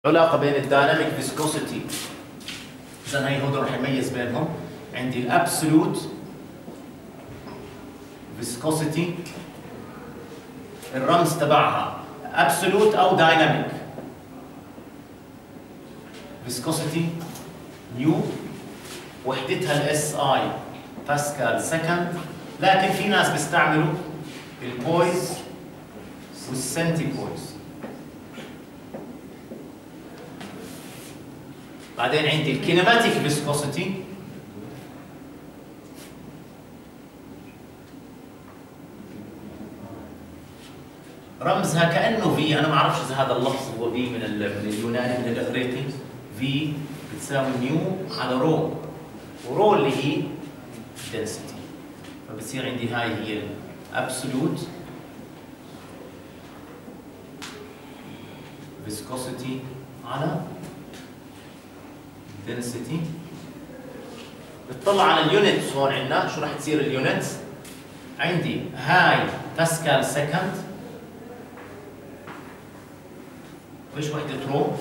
علاقة بين الدايناميك فيسكوسيتي. إذا هي هون راح نميز بينهم. عندي الابسولوت فيسكوسيتي، الرمز تبعها ابسولوت او دايناميك فيسكوسيتي نيو، وحدتها الاس اي باسكال سكند، لكن في ناس بيستعملوا البويز والسنتيبويز. بعدين عندي الكينيماتيك فيسكوسيتي، رمزها كانه في، انا ما اعرفش اذا هذا اللفظ هو في من اليوناني من الاغريقي. في بتساوي نيو على رو، ورو اللي هي density، فبصير عندي هاي هي الابسولوت فيسكوسيتي على density. بتطلع على اليونتس هون عندنا، شو راح تصير اليونتس؟ عندي هاي باسكال سكند، وايش وحدة رو؟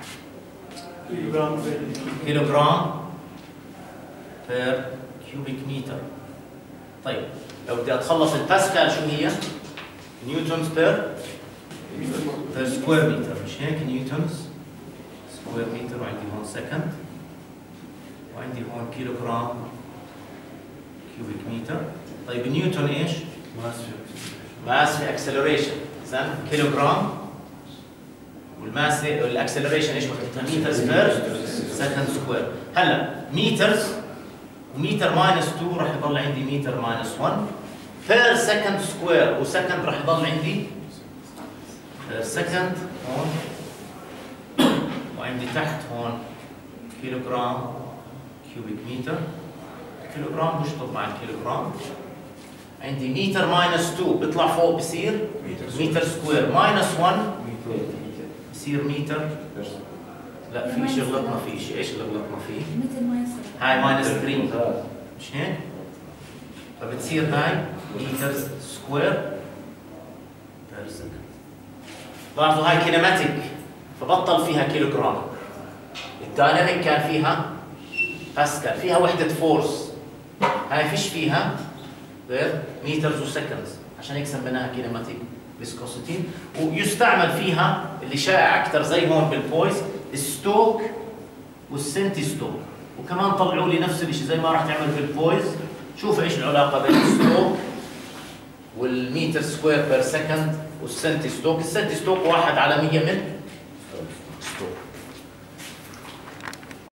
كيلوغرام بير كيوبيك متر. طيب لو بدي اتخلص الباسكال شو هي؟ نيوتنز بير سكوير متر، مش هيك؟ نيوتنز سكوير متر، وعندي هون سكند، وعندي هون كيلوغرام كيوبيك متر. طيب نيوتن ايش؟ ماس في اكسلريشن، اذا كيلوغرام، والماس الاكسلريشن ايش وحدتها؟ مترز بير سكند سكوير. هلا مترز ومتر ماينس 2 راح يضل عندي متر ماينس 1 بير سكند سكوير، وسكند راح يضل عندي بير سكند هون، وعندي تحت هون كيلوغرام كيوبيك متر. كيلوغرام بشطب مع الكيلوغرام. عندي متر ماينس 2 بيطلع فوق بصير متر سكوير، ماينس 1 بصير متر. لا في شيء غلطنا فيه، شيء ايش اللي غلطنا فيه؟ هاي ماينس 3 مش هيك؟ فبتصير هاي متر سكوير بير سكند. لاحظوا هاي كينيماتيك فبطل فيها كيلوغرام. الدايناميك كان فيها باسكال، فيها وحدة فورس. هاي فيش فيها غير مترز وسكندز، عشان هيك سميناها كينيماتيك فيسكوسيتي. ويستعمل فيها اللي شائع اكثر زي هون بالبويز الستوك والسنتي ستوك، وكمان طلعوا لي نفس الشيء زي ما راح تعمل في البويز. شوف ايش العلاقه بين الستوك والمتر سكوير بير سكند والسنتي ستوك. السنتي ستوك 1 على 100 من